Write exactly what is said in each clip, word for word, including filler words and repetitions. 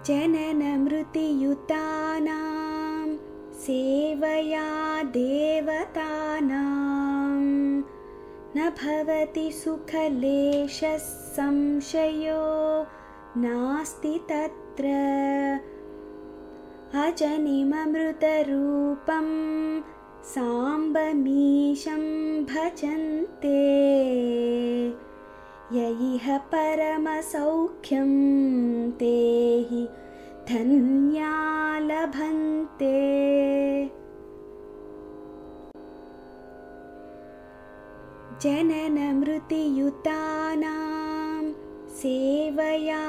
जननमृत्युयुतानां सेवया देवतानां न भवति सुखलेशः संशयो नास्ति तत्र। अजनिममृतरूपं साम्बमीशं भजन्ते य इह परमसौख्यं ते हि धन्या लभन्ते। जननमृत्युयुतानां सेवया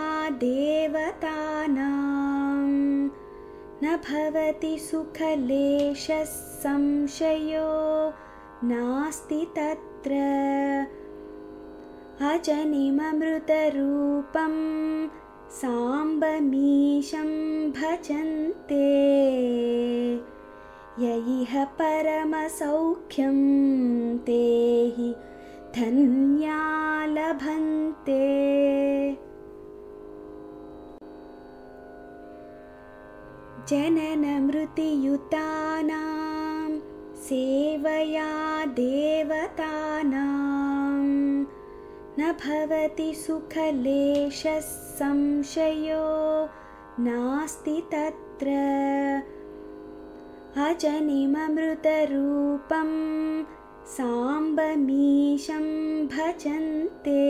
देवतानां न भवति सुखलेशः संशयो नास्ति तत्र। अजनिममृतरूपं साम्बमीशं भजन्ते य इह परमसौख्यं ते हि धन्या लभन्ते। जननमृत्युयुतानां सेवया देवतानां न भवति सुखलेशः संशयो नास्ति तत्र। अजनिममृतरूपं साम्बमीशं भजन्ते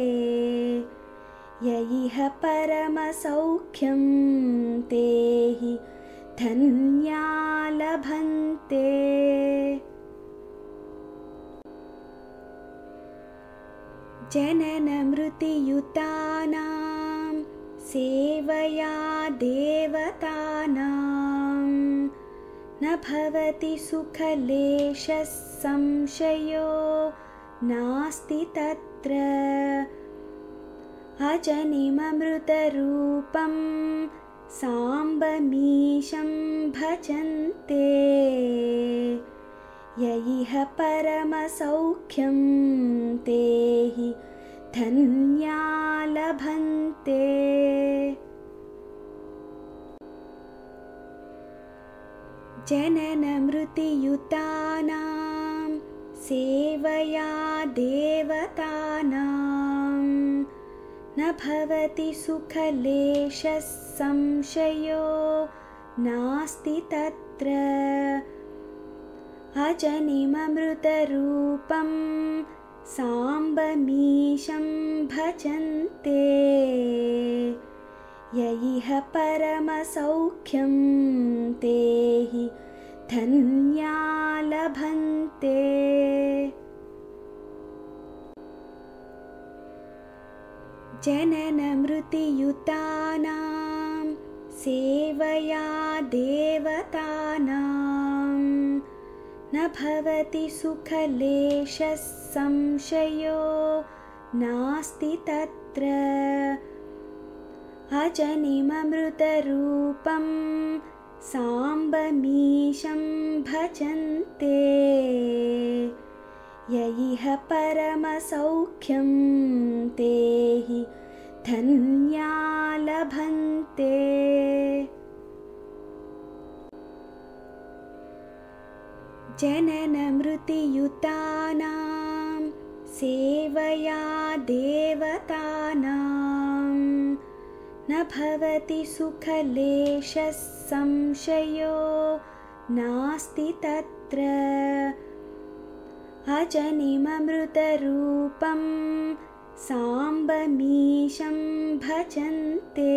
य इह परमसौख्यं ते हि धन्या लभन्ते। जननमृत्युयुतानां सेवया देवतानां न भवति सुखलेशः संशयो नास्ति तत्र। अजनिममृतरूपं साम्बमीशं भजन्ते य इह परमसौख्यं ते हि धन्या लभन्ते। जननमृत्युयुतानां सेवया देवतानां न भवति सुखलेशः संशयो नास्ति तत्र। अजनिममृतरूपं साम्बमीशं भजन्ते य इह परमसौख्यं ते हि धन्या लभन्ते। जननमृत्युयुतानां सेवया देवतानां न भवति सुखलेशः संशयो नास्ति तत्र। अजनिममृतरूपं साम्बमीशं भजन्ते य इह परमसौख्यं ते हि धन्या लभन्ते। जननमृत्युयुतानां सेवया देवतानां न भवति सुखलेशः संशयो नास्ति तत्र। अजनिममृतरूपं साम्बमीशं भजन्ते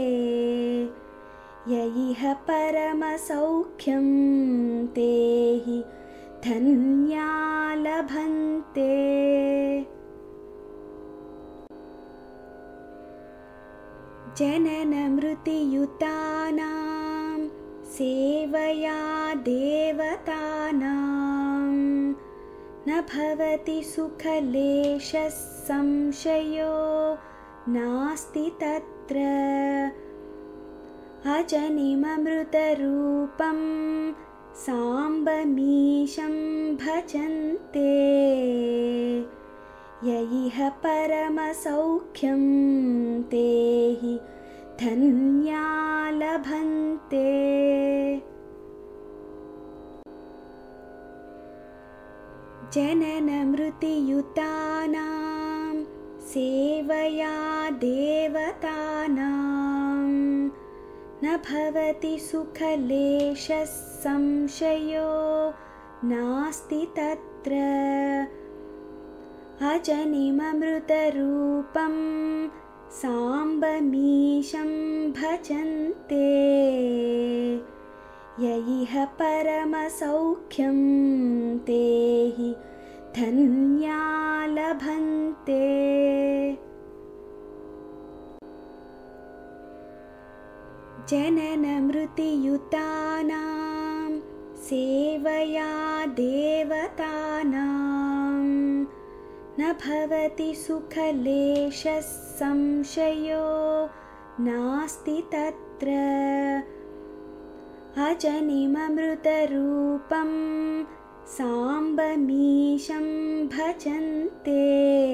य इह परमसौख्यं ते हि धन्या लभन्ते। जननमृत्युयुतानां सेवया देवतानां न भवति सुखलेशः संशयो नास्ति तत्र। अजनिममृतरूपं साम्बमीशं भजन्ते य इह परमसौख्यं ते हि धन्या जननमृत्युयुतानां सेवया देवतानां न भवति सुखलेशः संशयो नास्ति तत्र अजनिममृतरूपं साम्बमीशं भजन्ते य इह परमसौख्यं ते हि धन्या लभन्ते। जननमृत्युयुतानां सेवया देवतानां न भवति सुखलेशः संशयो नास्ति तत्र अजनिममृतरूपं साम्बमीशं भजन्ते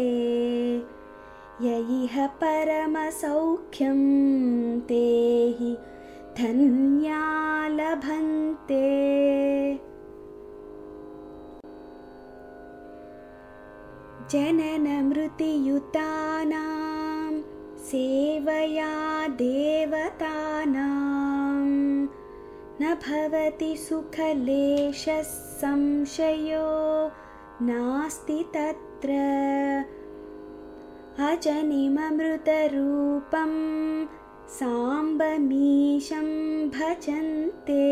य इह परमसौख्यं ते हि धन्या लभन्ते। जननमृत्युयुतानां सेवया देवतानां न भवति सुखलेशः संशयो नास्ति तत्र अजनिममृतरूपं साम्बमीशं भजन्ते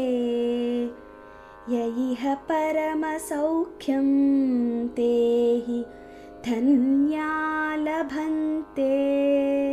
य इह परमसौख्यं ते हि धन्या लभन्ते।